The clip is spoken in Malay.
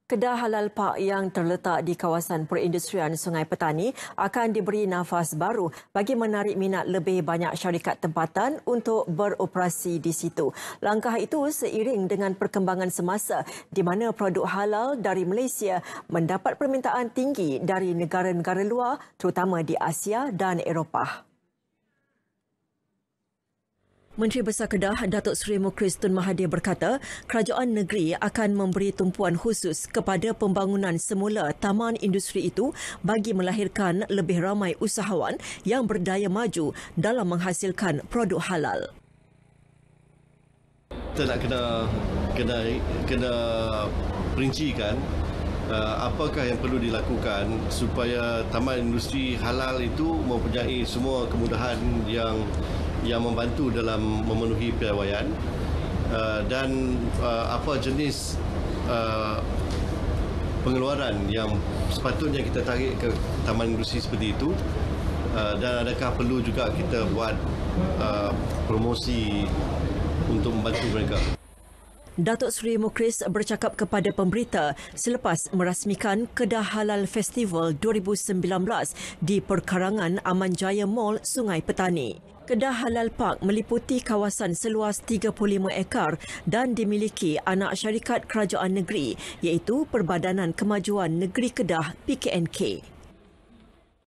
Kedah Halal Park yang terletak di kawasan perindustrian Sungai Petani akan diberi nafas baru bagi menarik minat lebih banyak syarikat tempatan untuk beroperasi di situ. Langkah itu seiring dengan perkembangan semasa di mana produk halal dari Malaysia mendapat permintaan tinggi dari negara-negara luar terutama di Asia dan Eropah. Menteri Besar Kedah, Datuk Seri Mukhriz Tun Mahathir berkata, kerajaan negeri akan memberi tumpuan khusus kepada pembangunan semula taman industri itu bagi melahirkan lebih ramai usahawan yang berdaya maju dalam menghasilkan produk halal. Kita nak kena perincikan apakah yang perlu dilakukan supaya taman industri halal itu mempunyai semua kemudahan yang membantu dalam memenuhi piawaian dan apa jenis pengeluaran yang sepatutnya kita tarik ke taman industri seperti itu dan adakah perlu juga kita buat promosi untuk membantu mereka. Datuk Seri Mukhriz bercakap kepada pemberita selepas merasmikan Kedah Halal Festival 2019 di perkarangan Aman Jaya Mall, Sungai Petani. Kedah Halal Park meliputi kawasan seluas 35 ekar dan dimiliki anak syarikat kerajaan negeri iaitu Perbadanan Kemajuan Negeri Kedah PKNK.